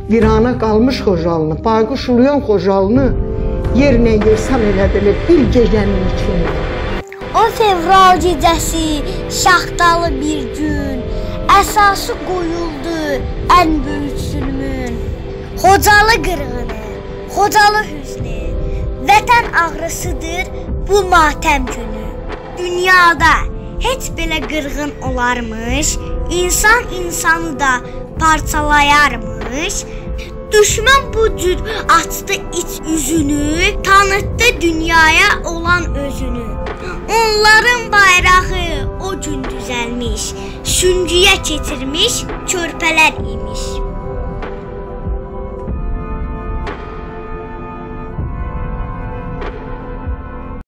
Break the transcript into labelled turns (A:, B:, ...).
A: virana qalmış Xocalı'nı, bayquş uluyan Xocalı'nı yerlə yersəm elədilir bir gecənin içində.
B: 10 fevral gecəsi şaxtalı bir gün, əsası qoyuldu ən böyük zülmün. Xocalı qırğını, Xocalı hüznü, vətən ağrısıdır bu matəm günü. Dünyada heç belə qırğın olarmış, insan insanı da parçalayarmış. Düşmən bu cür açdı iç üzünü, tanıtdı dünyaya olan özünü. Onların bayrağı o gün düzəlmiş, süngüyə keçirmiş körpələr imiş.